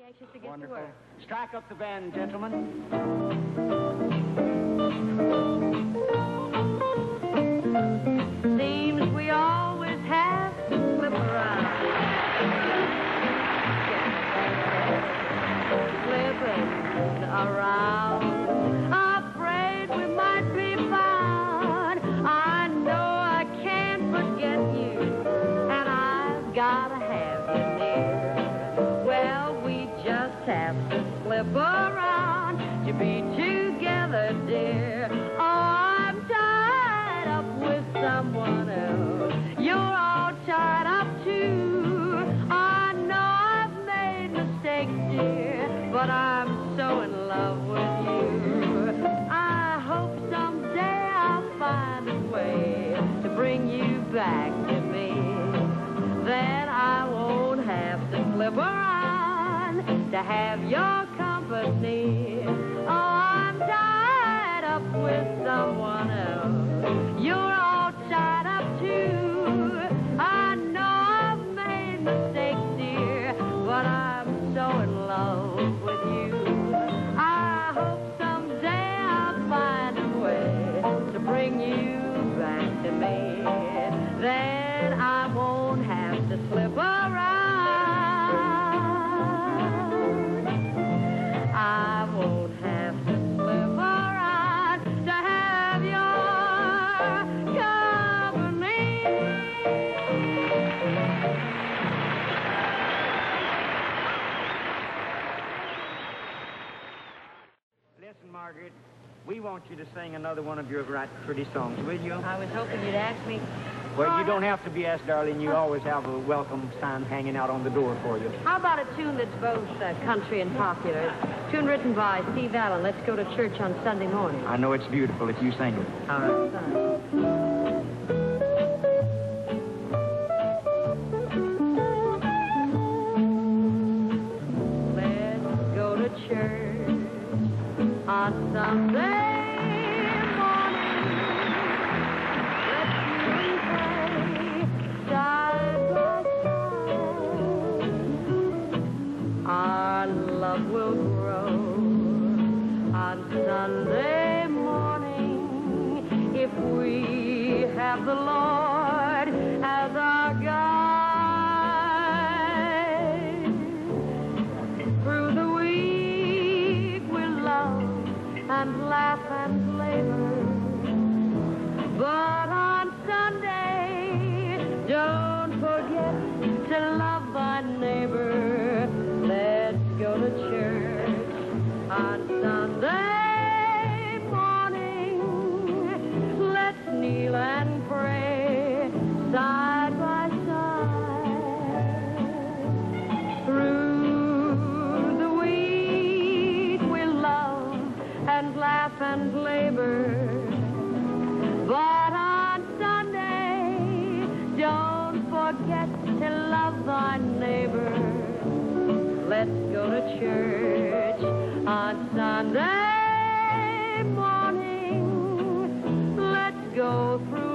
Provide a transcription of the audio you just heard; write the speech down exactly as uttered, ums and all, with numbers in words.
anxious to get Wonderful. to work. Strike up the band, gentlemen. Seems we always have to slip around. Slipping around. Afraid we might be found. I know I can't forget you, and I've gotta have you near. Well, we just have to slip around to be together, dear. Oh, I'm tied up with someone else. You're all tied up too. I know I've made mistakes, dear, but I'm so in love with you. I hope someday I'll find a way to bring you back to me. Then I won't have to slip around to have your company. Oh, I'm tied up with someone else. You're all tied up too. I know I've made mistakes, dear, but I'm so in love with you. I hope someday I'll find a way to bring you back to me. Then I won't have to slip around. I won't have to slip around to have your company. Listen, Margaret, we want you to sing another one of your right pretty songs, will you? I was hoping you'd ask me. Well, you don't have to be asked, darling. You always have a welcome sign hanging out on the door for you. How about a tune that's both uh, country and popular? It's a tune written by Steve Allen. Let's go to church on Sunday morning. I know it's beautiful if you sing it. All right, fine. Let's go to church on Sunday. Our love will grow on Sunday morning if we have the Lord as our guide. Through the week we'll love and laugh and labor, but on Sunday don't forget to love thy neighbor. Let's go to church on Sunday morning. Let's kneel and pray side by side. Through the week we'll love and laugh and labor, but on Sunday don't forget to love thy neighbor. Let's go to church on Sunday morning. Let's go through